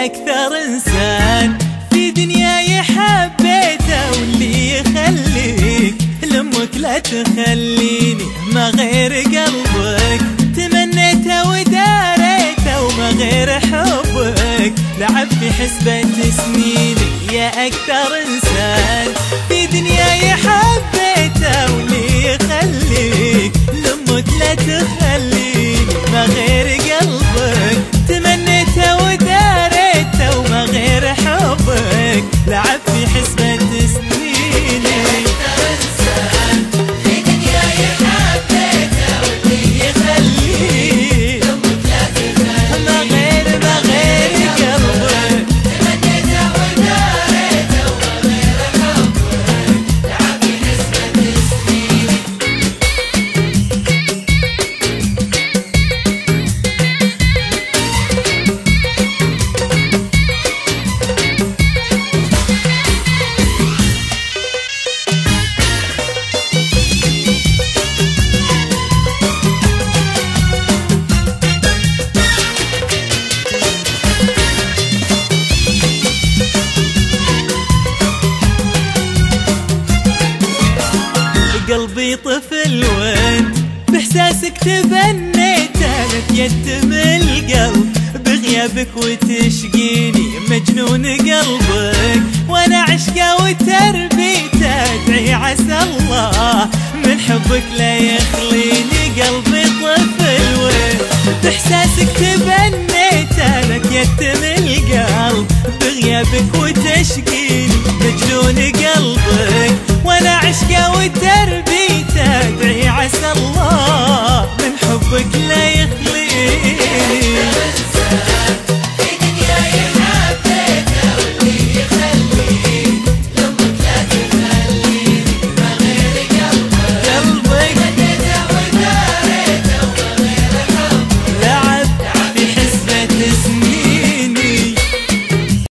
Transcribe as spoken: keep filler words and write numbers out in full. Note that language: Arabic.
يا أكثر إنسان في دنياي حبيته، واللي يخليك لأمك لا تخليني ما غير قلبك تمنيته وداريته، وما غير حبك لعب في حسبة سنيني. يا أكثر إنسان في دنياي حبيته، واللي يخليك لأمك لا تخليني ما غير قلبك تمنيته وداريته، وما غير حبك لعب في حسبة سنيني. أكثر إنسان في دنياي حبيته، واللي يخليك لأمك لا تخليني ما غير ما غير قلبك تمنيته وداريته، وما غير حبك لعب في حسبة سنيني. قلبي طفل وانت بإحساسك تبنيته، نتيتم القلب بغيابك وتشقيني مجنون قلبك وانا عشقه وتربيته، ادعي عسى الله من حبك لا يخليني. قلبي طفل وانت بإحساسك تبنيته، نتيتم القلب بغيابك وتشقيني مجنون قلبك وانا عشقه وتربيته، ادعي عسى الله من حبك